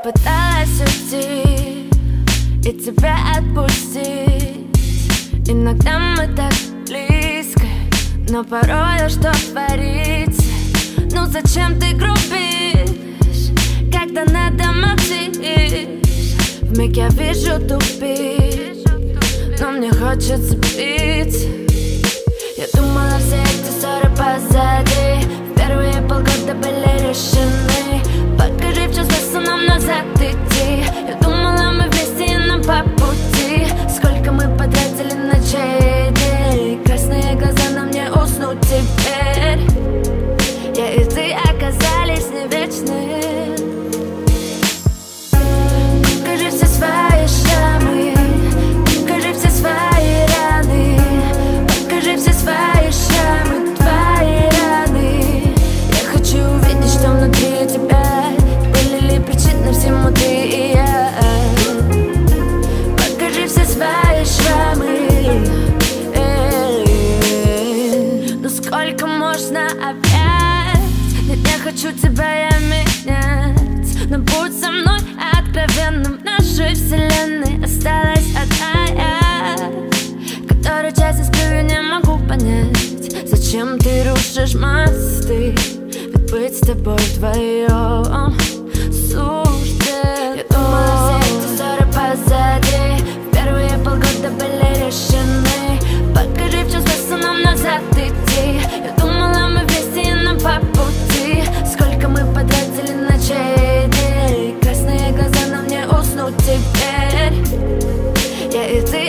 пыталась уйти и тебя отпустить. Иногда мы так близко, но порой что творится. Ну зачем ты грубишь, когда надо молчишь? Вмиг я вижу тупик, но мне хочется биться. Я думала, все эти ссоры позади, первые полгода были решены. Покажи, в чем смысл нам назад идти. Я думала, мы вместе и нам по пути. Сколько мы потратили ночей и дней, красные глаза на мне уснуть теперь. Я и ты оказались не вечны. Покажи все свои шрамы, покажи все свои раны, покажи все свои шрамы, твои раны. Я хочу увидеть, что внутри тебя, были ли причины всему ты и я. Покажи все свои шрамы. Ну сколько можно опять? Нет, я хочу тебя, я менять. Но будь со мной откровенным, в нашей вселенной осталась одна я, которая часто сплю и не могу понять, зачем ты рушишь мосты. Ведь быть с тобой вдвоем сужден. Я думала, все эти ссоры позади, первые полгода были решены. Покажи, в чем смысл нам назад идти. Я думала, мы вместе и нам по пути. Сколько мы потратили ночей и дней, красные глаза на мне уснуть теперь. Я и ты